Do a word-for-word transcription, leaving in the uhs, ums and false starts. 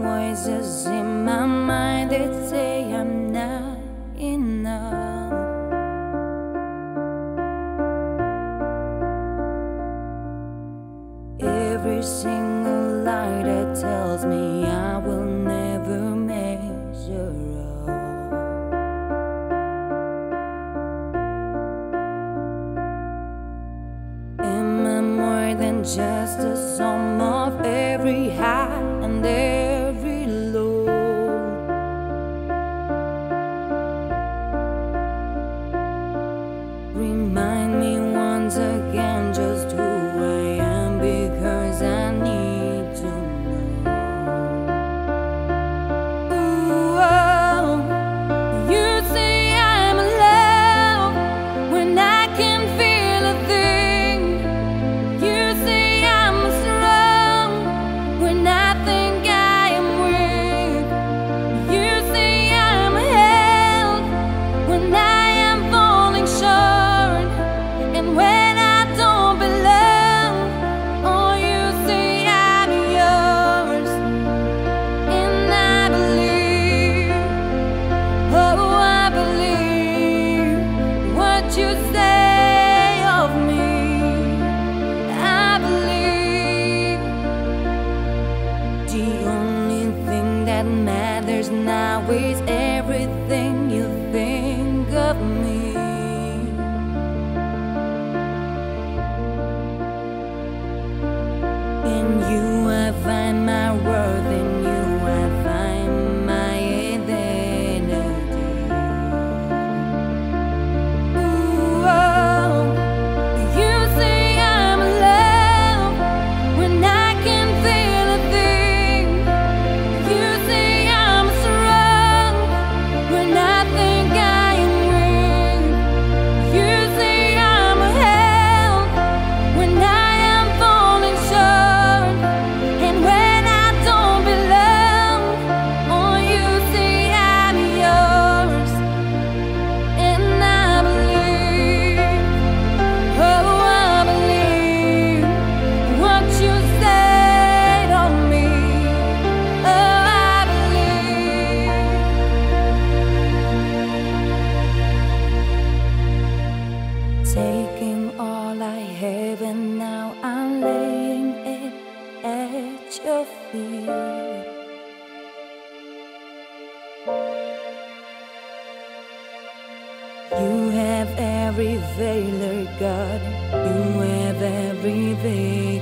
voices in my mind that say I'm not enough. Every single lie that tells me I will never measure up. Am I more than just a sum of every high and every low? Remind me once again just who I am, because I need to know. Ooh, oh, you say I'm alone when I can feel a thing. You say I'm strong when I think I am weak. You say I'm held when I am falling short, and when I don't belong. Oh, you say I'm yours, and I believe. Oh, I believe what you say of me. I believe the only thing that matters now is everything you think of me. In you I find my worth, in you I find my identity. Ooh, oh, you say I'm alone when I can feel a thing. You say I'm strong when I think I am weak. You say I'm held when I am falling short, and when I don't belong. Oh, you say I'm yours, and I believe. Oh, I believe what you said of me. Oh, I believe. Taking all I have and now I'm laying it at your feet. You have every failure, God. You have every victory.